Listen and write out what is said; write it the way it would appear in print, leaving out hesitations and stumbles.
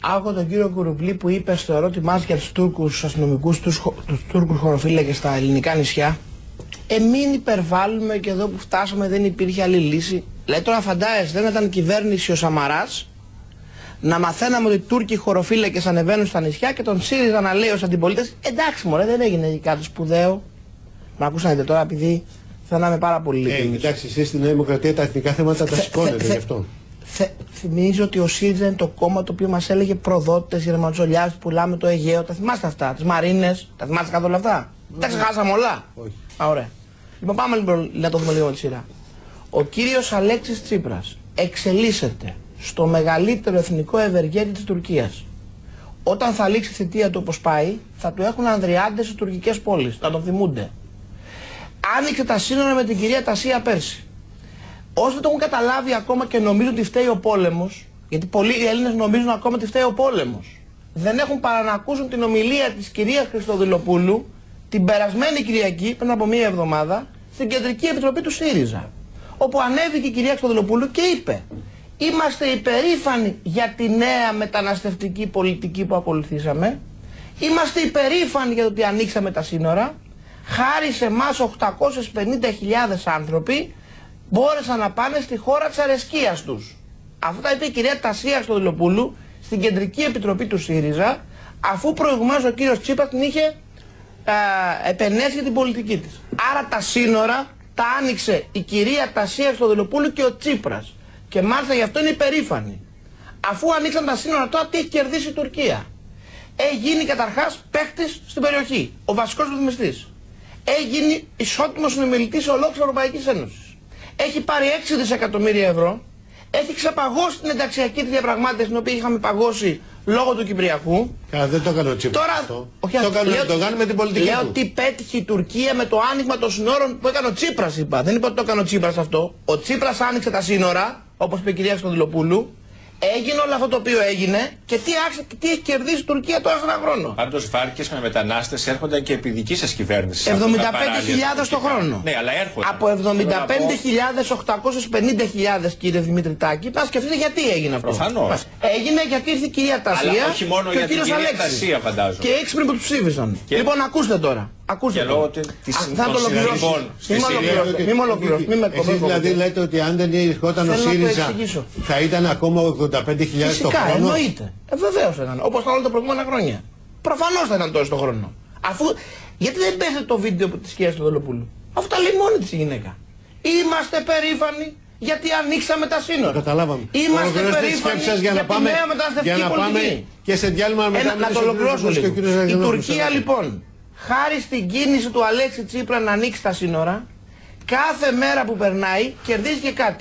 Άκου τον κύριο Κουρουπλή που είπε στο ερώτημά για τους Τούρκους αστυνομικούς, τους Τούρκους χωροφύλακες στα ελληνικά νησιά. Μην υπερβάλλουμε και εδώ που φτάσαμε δεν υπήρχε άλλη λύση. Λέει τώρα φαντάζεσαι, δεν ήταν κυβέρνηση ο Σαμαράς να μαθαίναμε ότι οι Τούρκοι χωροφύλακες ανεβαίνουν στα νησιά και τον ΣΥΡΙΖΑ να λέει ως αντιπολίτες εντάξει μωρέ δεν έγινε κάτι σπουδαίο. Μα ακούσατε τώρα επειδή θα είμαι πάρα πολύ ειλικρινής. Εντάξει, εσείς στην Νέα Δημοκρατία τα εθνικά θέματα τα σηκώνετε γι' αυτό. Θυμίζω ότι ο ΣΥΡΙΖΑ είναι το κόμμα το οποίο μας έλεγε προδότες, γερμανοτζολιάδες που πουλάμε το Αιγαίο. Τα θυμάστε αυτά, τις Μαρίνες, τα θυμάστε καθόλου αυτά. Τα ξεχάσαμε όλα. Όχι. Ωραία. Λοιπόν πάμε λοιπόν να το δούμε λίγο με τη σειρά. Ο κύριος Αλέξης Τσίπρας εξελίσσεται στο μεγαλύτερο εθνικό ευεργέτη της Τουρκίας. Όταν θα λήξει η θητεία του όπως πάει, θα του έχουν ανδριάντες στις τουρκικές πόλεις, να τον θυμούνται. Άνοιξε τα σύνορα με την κυρία Τασία πέρσι. Όσοι δεν το έχουν καταλάβει ακόμα και νομίζουν ότι φταίει ο πόλεμος, γιατί πολλοί Έλληνες νομίζουν ακόμα ότι φταίει ο πόλεμος, δεν έχουν παρά να ακούσουν την ομιλία της κυρίας Χριστοδουλοπούλου την περασμένη Κυριακή, πριν από μία εβδομάδα, στην Κεντρική Επιτροπή του ΣΥΡΙΖΑ. Όπου ανέβηκε η κυρία Χριστοδουλοπούλου και είπε: είμαστε υπερήφανοι για τη νέα μεταναστευτική πολιτική που ακολουθήσαμε. Είμαστε υπερήφανοι για το ότι ανοίξαμε τα σύνορα. Χάρη σε εμάς 850.000 άνθρωποι μπόρεσαν να πάνε στη χώρα της αρεσκίας τους. Αυτά είπε η κυρία Τασία Χριστοδουλοπούλου στην Κεντρική Επιτροπή του ΣΥΡΙΖΑ, αφού προηγουμένως ο κύριος Τσίπρας την είχε επενέσει για την πολιτική της. Άρα τα σύνορα τα άνοιξε η κυρία Τασία Χριστοδουλοπούλου και ο Τσίπρας. Και μάλιστα γι' αυτό είναι υπερήφανοι. Αφού ανοίξαν τα σύνορα τώρα, τι έχει κερδίσει η Τουρκία? Έχει γίνει καταρχάς παίχτης στην περιοχή, ο βασικός ρυθμιστής. Έχει γίνει ισότιμος συνομιλητής ολόκληρης Ευρωπαϊκής Ένωσης. Έχει πάρει 6 δισεκατομμύρια ευρώ. Έχει ξεπαγώσει την ενταξιακή της διαπραγμάτευση την οποία είχαμε παγώσει λόγω του Κυπριακού. Καλά, δεν το έκανε ο Τσίπρας. Τώρα, αυτό. όχι, Το κάνει με την πολιτική λέω του. τι πέτυχε η Τουρκία με το άνοιγμα των συνόρων που έκανε ο Τσίπρας, είπα. Δεν είπα ότι το έκανε ο Τσίπρας αυτό. Ο Τσίπρας άνοιξε τα σύνορα, όπως είπε η κυρία Χριστοδουλοπούλου. Έγινε όλο αυτό το οποίο έγινε και τι έχει κερδίσει η Τουρκία τώρα σε ένα χρόνο. Πάντως βάρκες με μετανάστες έρχονταν και επί δική σας κυβέρνησης. 75.000 το χρόνο. Ναι, αλλά έρχονταν. Από 75.000, 850.000 κύριε Δημήτρη Τάκη, να σκεφτείτε γιατί έγινε αυτό. Προφανώς. Έγινε γιατί ήρθε η κυρία Τασία όχι μόνο και ο για την κύριος κυρία Αλέξης. Τασία, φαντάζομαι. Και έξυπνοι που τους ψήφισαν. Λοιπόν, ακούστε τώρα. Ακούστε και τώρα. λόγω της Θα το ολοκληρώσω. Μην με ολοκληρώσω. Εσείς δηλαδή λέτε ότι αν δεν ερχόταν ο ΣΥΡΙΖΑ θα ήταν ακόμα 85.000 το χρόνο. Εννοείται. Βεβαίως θα ήταν. Όπως ήταν όλα τα προηγούμενα χρόνια. Προφανώς θα ήταν τόσο το χρόνο. Αφού. Γιατί δεν παίζετε το βίντεο της κυρίας Χριστοδουλοπούλου? Αφού τα λέει μόνη της η γυναίκα. Είμαστε περήφανοι γιατί ανοίξαμε τα σύνορα. Καταλάβαμε. Είμαστε περήφανοι για να πάμε, τη νέα μεταναστευτική πολιτική. Και σε διάλειμμα μετά. Να το ολοκληρώσω λίγο. Η Τουρκία λοιπόν, χάρη στην κίνηση του Αλέξη Τσίπρα να ανοίξει τα σύνορα, κάθε μέρα που περνάει κερδίζει και κάτι.